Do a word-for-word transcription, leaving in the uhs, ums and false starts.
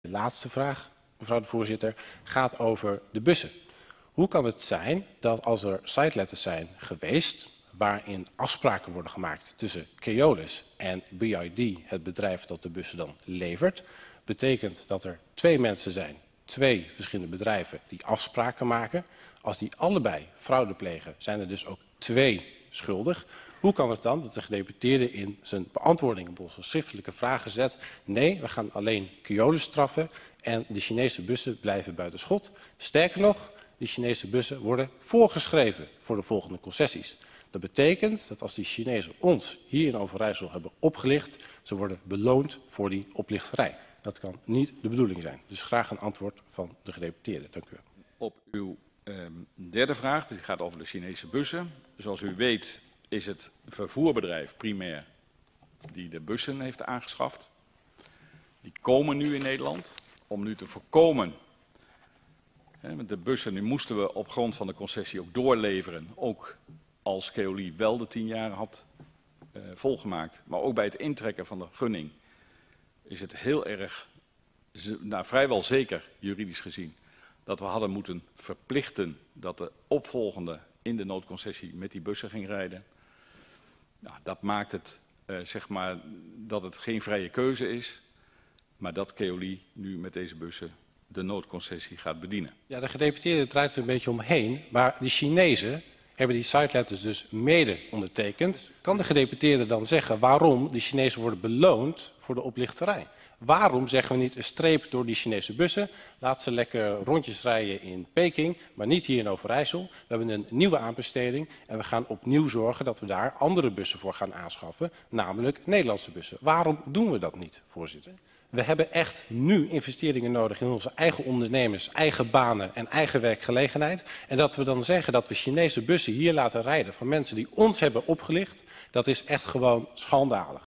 De laatste vraag, mevrouw de voorzitter, gaat over de bussen. Hoe kan het zijn dat als er siteletters zijn geweest waarin afspraken worden gemaakt tussen Keolis en B I D, het bedrijf dat de bussen dan levert, betekent dat er twee mensen zijn, twee verschillende bedrijven die afspraken maken. Als die allebei fraude plegen, zijn er dus ook twee schuldig. Hoe kan het dan dat de gedeputeerde in zijn beantwoording op onze schriftelijke vragen zet: nee, we gaan alleen Keolis straffen en de Chinese bussen blijven buiten schot. Sterker nog, die Chinese bussen worden voorgeschreven voor de volgende concessies. Dat betekent dat als die Chinezen ons hier in Overijssel hebben opgelicht, ze worden beloond voor die oplichterij. Dat kan niet de bedoeling zijn. Dus graag een antwoord van de gedeputeerde. Dank u wel. Op uw eh, derde vraag, die gaat over de Chinese bussen. Zoals u weet is het vervoerbedrijf primair die de bussen heeft aangeschaft. Die komen nu in Nederland om nu te voorkomen. Hè, de bussen die moesten we op grond van de concessie ook doorleveren. Ook als Keolis wel de tien jaar had uh, volgemaakt. Maar ook bij het intrekken van de gunning is het heel erg, nou, vrijwel zeker juridisch gezien, dat we hadden moeten verplichten dat de opvolgende in de noodconcessie met die bussen ging rijden. Nou, dat maakt het, uh, zeg maar, dat het geen vrije keuze is, maar dat Keolis nu met deze bussen de noodconcessie gaat bedienen. Ja, de gedeputeerde draait er een beetje omheen, maar die Chinezen hebben die siteletters dus mede ondertekend. Kan de gedeputeerde dan zeggen waarom die Chinezen worden beloond voor de oplichterij? Waarom zeggen we niet een streep door die Chinese bussen? Laat ze lekker rondjes rijden in Peking, maar niet hier in Overijssel. We hebben een nieuwe aanbesteding en we gaan opnieuw zorgen dat we daar andere bussen voor gaan aanschaffen, namelijk Nederlandse bussen. Waarom doen we dat niet, voorzitter? We hebben echt nu investeringen nodig in onze eigen ondernemers, eigen banen en eigen werkgelegenheid. En dat we dan zeggen dat we Chinese bussen hier laten rijden van mensen die ons hebben opgelicht, dat is echt gewoon schandalig.